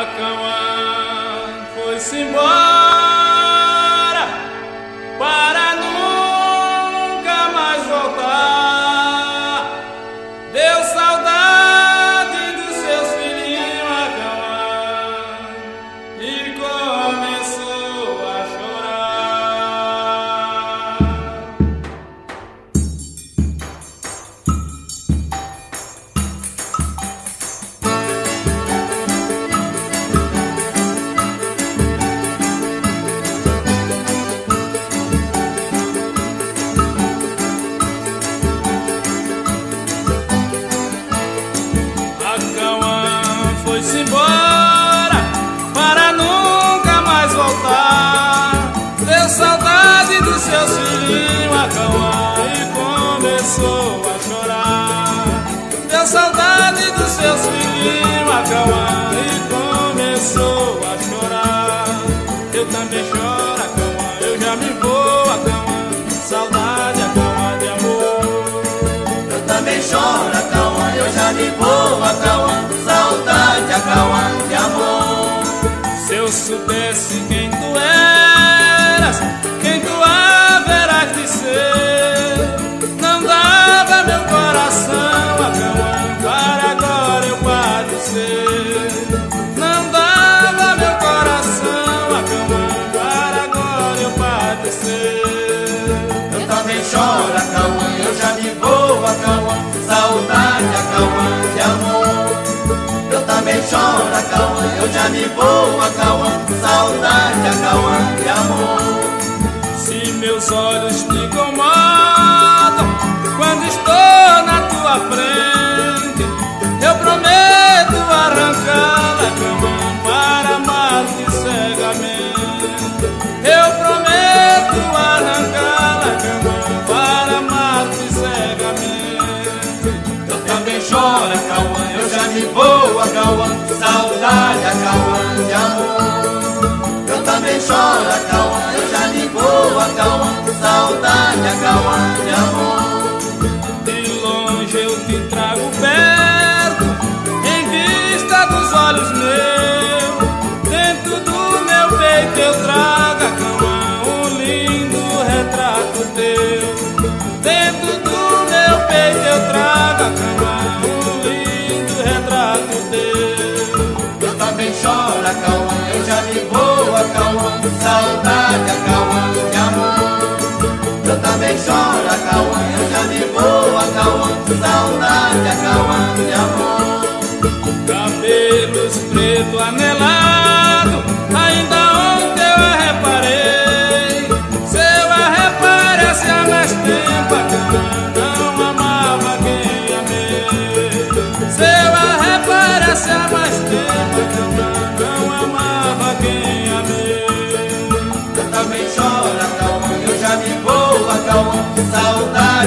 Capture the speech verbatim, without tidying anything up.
Acauã foi-se embora para nunca mais voltar. Deu saudade dos seus filhinhos, Acauã, e começou a foi-se embora para nunca mais voltar. Deu saudade dos seus filhinhos, Acauã, e começou a chorar. Deu saudade dos seus filhinhos, Acauã, e começou a chorar. Eu também choro, Acauã, eu já me vou, Acauã, saudade, Acauã, de amor. Eu também choro, Acauã, eu já me vou, Acauã, saudade, Acauã, de amor. Se eu soubesse quem tu eras, quem tu haverás de ser, não dava meu coração, Acauã, para agora eu padecer. Não dava meu coração, Acauã, para agora eu padecer. Eu também choro, Acauã, eu já me vou, Acauã, saudade, Acauã, de amor. Eu também choro, Acauã, eu já me vou, Acauã, saudade, Acauã, de amor. Se meus olhos te incomodam quando estou na tua frente, eu prometo arrancá-la, Acauã, para amar-te cegamente. Eu prometo arrancá-la, Acauã, para amar-te cegamente. Eu também choro, Acauã, eu já me vou, Acauã, saudade, Acauã, de amor. Eu também choro, Acauã, eu já me vou, Acauã, saudade, Acauã, de amor. De longe eu te trago perto, em vista dos olhos meus. Dentro do meu peito eu trago, Acauã, um lindo retrato teu. Dentro do meu peito eu trago, Acauã, um lindo retrato teu. Eu também choro, Acauã, eu já me vou, Acauã, saudade, Acauã, de amor. Eu também choro, Acauã, eu já me vou, Acauã, saudade, Acauã, de amor. Cabelos preto anelado, ainda ontem eu a reparei. Se eu a reparasse há mais tempo, Acauã, não amava quem amei. Se eu a reparasse há mais tempo, Acauã, não amava quem amei. Eu também choro, Acauã, eu já me vou, Acauã, saudade.